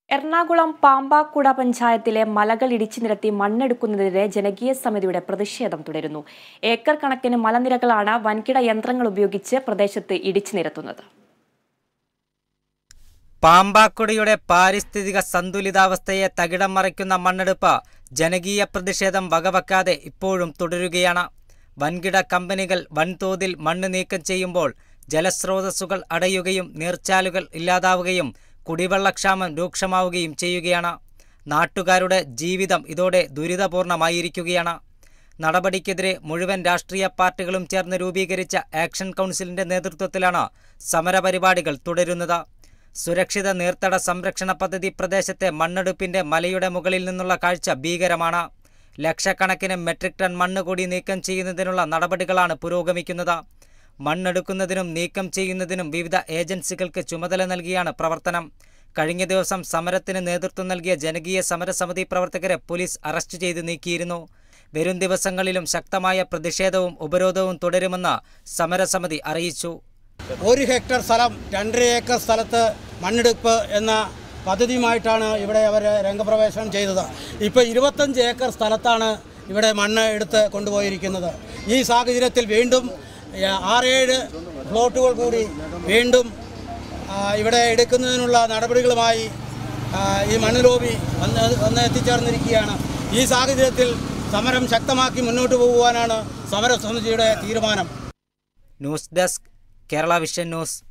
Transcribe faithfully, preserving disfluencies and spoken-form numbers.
എറണാകുളം പാമ്പാക്കുട പഞ്ചായത്തിലെ മലകൾ ഇടിച്ചു നിരത്തി മണ്ണെടുക്കുന്നതിനെതിരെ ജനകീയ സമിതിയുടെ പ്രതിഷേധം തുടരുന്നു. ഏക്കർ കണക്കിന് മലനിരകളാണ് വൻകിട യന്ത്രങ്ങൾ ഉപയോഗിച്ച് പ്രദേശത്ത് ഇടിച്ചു നിരത്തുന്നത്. പാമ്പാക്കുടയുടെ പാരിസ്ഥിതിക സന്തുലിതാവസ്ഥയെ തകിടം മറിക്കുന്ന മണ്ണെടുപ്പ് ജനകീയ പ്രതിഷേധം വകവെക്കാതെ ഇപ്പോഴും തുടരുകയാണ്. വൻകിട കമ്പനികൾ വൻതോതിൽ മണ്ണ് നീക്കം ചെയ്യുമ്പോൾ ജലസ്രോതസ്സുകൾ അടയുകയും നീർച്ചാലുകൾ ഇല്ലാതാവുകയും കുടിവെള്ളക്ഷാമം രൂക്ഷമാവുകയും ചെയ്യുകയാണ്. നാട്ടുകാരുടെ ജീവിതം ഇതോടെ ദുരിതപൂർണമായിരിക്കുകയാണ്. നടപടിക്കെതിരെ മുഴുവൻ രാഷ്ട്രീയ പാർട്ടികളും ചേർന്ന് രൂപീകരിച്ച ആക്ഷൻ കൗൺസിലിന്റെ നേതൃത്വത്തിലാണ് സമരപരിപാടികൾ തുടരുന്നത്. സുരക്ഷിത നീർത്തട സംരക്ഷണ പദ്ധതി പ്രദേശത്തെ മണ്ണെടുപ്പിന്റെ മലയുടെ മുകളിൽ നിന്നുള്ള കാഴ്ച ഭീകരമാണ്. ലക്ഷക്കണക്കിന് മെട്രിക് ടൺ മണ്ണ് കൂടി നീക്കം ചെയ്യുന്നതിനുള്ള നടപടികളാണ് പുരോഗമിക്കുന്നത്. മണ്ണെടുക്കുന്നതിനും നീക്കം ചെയ്യുന്നതിനും വിവിധ ഏജൻസികൾക്ക് ചുമതല നൽകിയാണ് പ്രവർത്തനം. കഴിഞ്ഞ ദിവസം സമരത്തിന് നേതൃത്വം നൽകിയ ജനകീയ സമരസമിതി പ്രവർത്തകരെ പോലീസ് അറസ്റ്റ് ചെയ്ത് നീക്കിയിരുന്നു. വരും ദിവസങ്ങളിലും ശക്തമായ പ്രതിഷേധവും ഉപരോധവും തുടരുമെന്ന് സമരസമിതി അറിയിച്ചു. ഒരു ഹെക്ടർ സ്ഥലം രണ്ടര ഏക്കർ സ്ഥലത്ത് മണ്ണെടുപ്പ് എന്ന പദ്ധതിയുമായിട്ടാണ് ഇവിടെ അവർ രംഗപ്രവേശനം ചെയ്തത്. ഇപ്പോൾ ഇരുപത്തഞ്ച് ഏക്കർ സ്ഥലത്താണ് ഇവിടെ മണ്ണ് എടുത്ത് കൊണ്ടുപോയിരിക്കുന്നത്. ഈ സാഹചര്യത്തിൽ വീണ്ടും ആറേഴ് പ്ലോട്ടുകൾ കൂടി വീണ്ടും ഇവിടെ എടുക്കുന്നതിനുള്ള നടപടികളുമായി ഈ മണ്ണ് ലോബി വന്ന് വന്ന് എത്തിച്ചേർന്നിരിക്കുകയാണ്. ഈ സാഹചര്യത്തിൽ സമരം ശക്തമാക്കി മുന്നോട്ട് പോകുവാനാണ് സമരസമിതിയുടെ തീരുമാനം. News desk, Kerala vision news.